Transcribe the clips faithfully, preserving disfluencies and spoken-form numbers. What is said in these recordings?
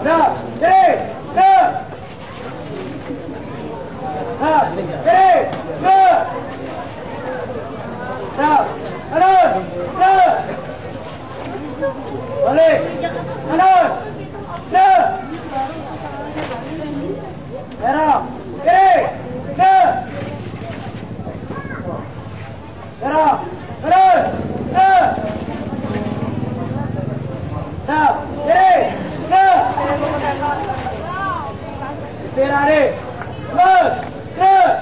Gerak. Kiri. Gerak. Gerak. Kiri. Gerak. Gerak. Kanan. Gerak. Balik. Kanan. Gerak. Gerak. Kiri. Gerak. Gerak. Kanan. Gerak. Gerak. Kiri. Gerak. Istirahat ni. Gerak. Gerak.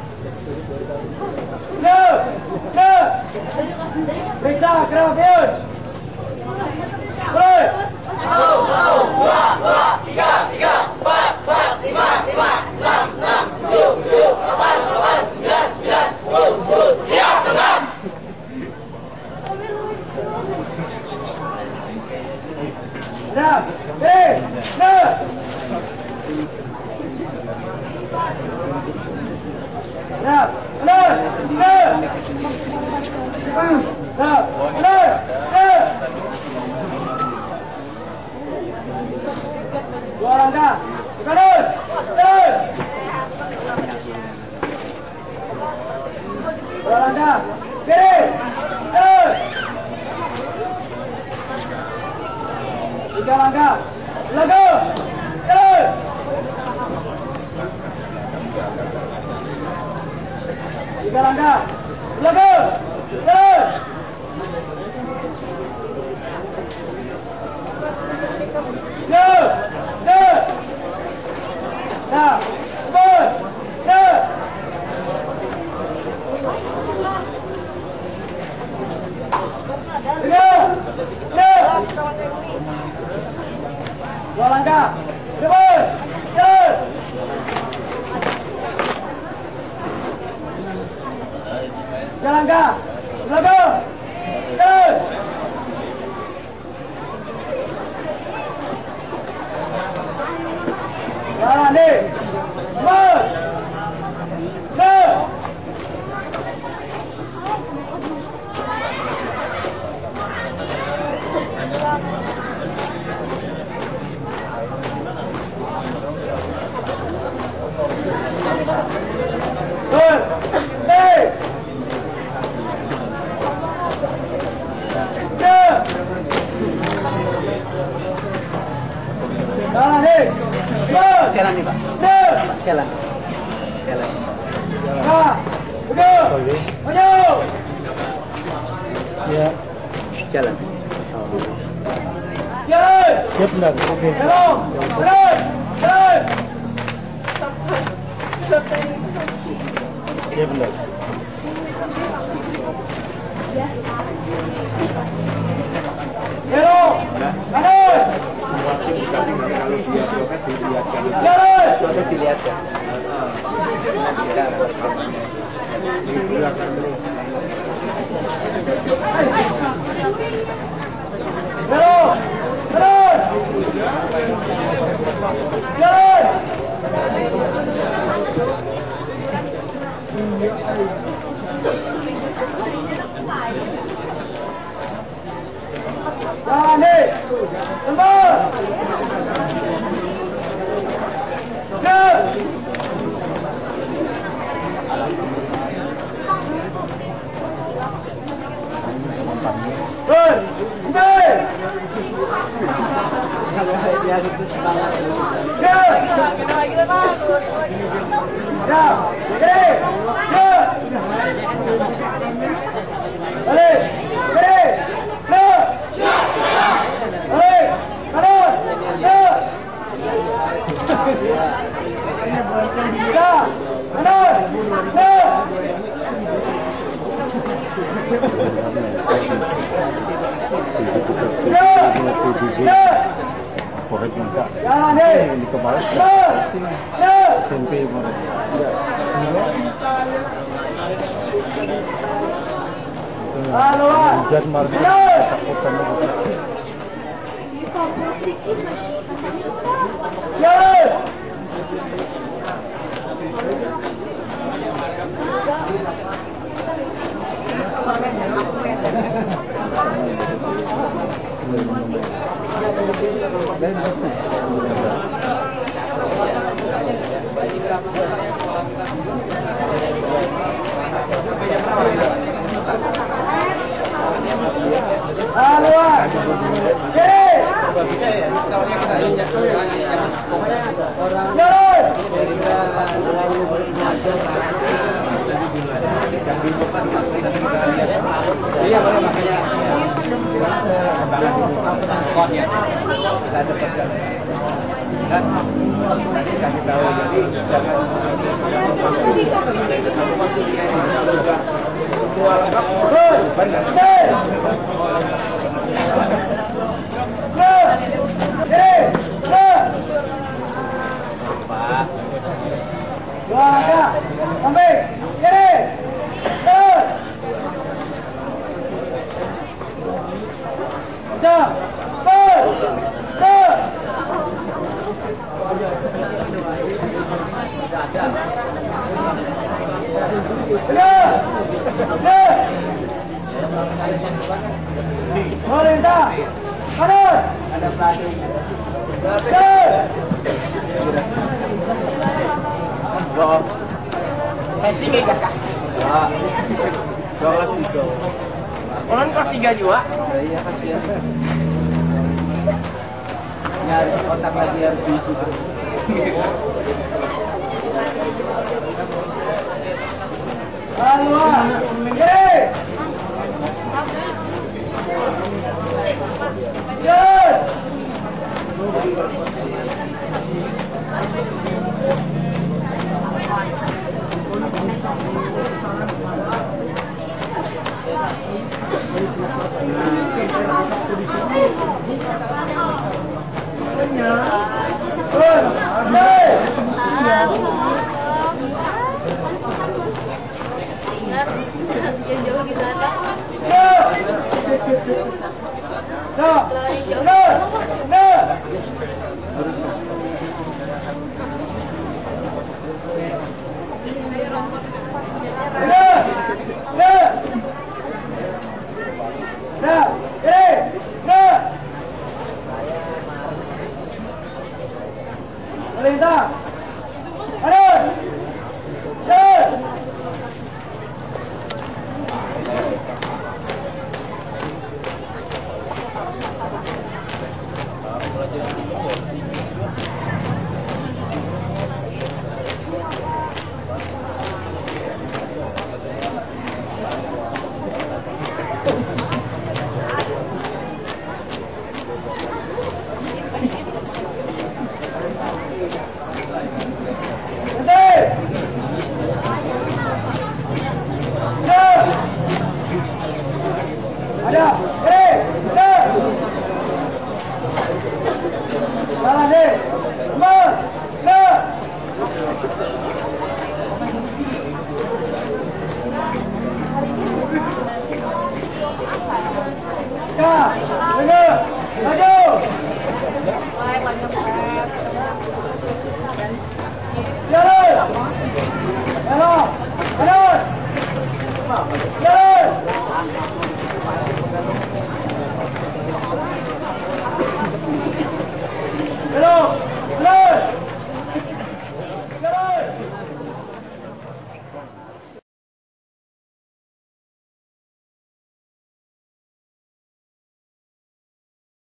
Gerak. Gerak. Periksa gerak Fiun. Boleh. Satu, satu, dua, dua, tiga, tiga, empat, empat, lima, lima, enam, enam, tujuh, tujuh, delapan, delapan, sembilan, sembilan, sepuluh, sepuluh, siap, enam. Gerak. Kiri. Gerak. Gerak. Kanan. Gerak. Gerak. Kanan. Gerak. Dua langkah. Kanan. Kanan. Dua langkah. Kiri. Kanan. Tiga langkah. Belakang. Kanan. Tiga langkah. Belakang. Kanan. Go. Go. Nah. Cepat. Go. Tiga. Go. Dua langkah. Cepat. Jalan. Tiga langkah. Belakang. Jalan. Jalan ni. Cepat. Go. Terus. Hei. Go. Jalan ni. Cepat. Jalan nih Pak. Go. Jalan. Jalan. Nah. Duduk. Maju. Ya. Jalan. Jalan. Siap enggak? Oke. Jalan. Jalan. Jalan. Siap enggak? Jalan. Kanan. Jalan. Terus dilihat ya. Jalan. Jalan. Jalan. Jalan ni. Tempat. Go. Ber. Ber. Biar itu semangat. Go. Ya. Kiri. Go. Balik. Kiri. Go. Balik. Kanan. Go. Tiga. Kanan. Go. Tiga. Tiga. Korek enggak? Jalan ni. Di kepala. Go. Go. S M P kemarin. Laluan. Hujan kemarin. Jalan. Takut sama hujan. Jalan. Dan Iya, boleh makanya. Pas kon ya. Kita cepatkan. Kan tadi kasih tahu jadi jangan waktu dia juga semua lengkap. Benar. Dua langkah, sampai kiri, terus, jam, terus, terus, benar, benar, pemerintah, harus, ada pelatih, Go. Testing ya kakak. Ya. Dua kelas tiga. Orang kelas tiga juga. Iya kasihan. Nyari otak lagi harus diisi. dua, kiri, terus. Yang jauh di sana. Perintah, harus, terus. Ada, eh, salah deh.